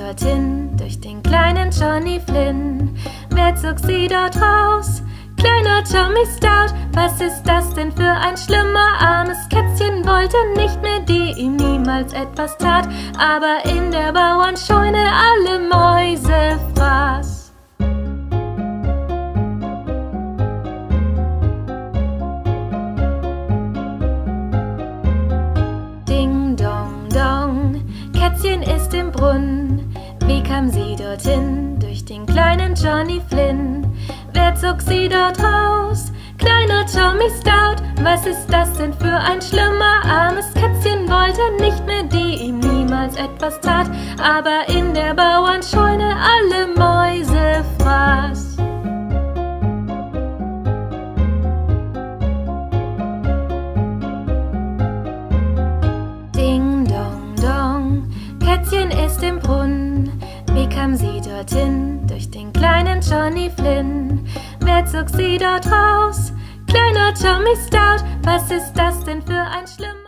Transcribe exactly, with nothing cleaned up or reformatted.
dorthin, durch den kleinen Johnny Flynn? Wer zog sie dort raus? Kleiner Tommy Stout. Was ist das denn für ein schlimmer, armes Kätzchen? Wollte nicht mehr, die ihm niemals etwas tat, aber in der Bauernscheune alle Mäuse fraß. Ding dong dong, Kätzchen ist im Brunnen. Wie kam sie dorthin? Durch den kleinen Johnny Flynn. Wer zog sie dort raus? Kleiner Tommy Stout. Was ist das denn für ein schlimmer, armes Kätzchen? Wollte nicht mehr, die ihm niemals etwas tat, aber in der Bauernscheune alle Mäuse fraß. Ding dong dong, Kätzchen ist im Brunnen. Wie kam sie dorthin? Durch den kleinen Johnny Flynn. Wer zog sie dort raus? Kleiner Tommy Stout. Was ist das denn für ein schlimmer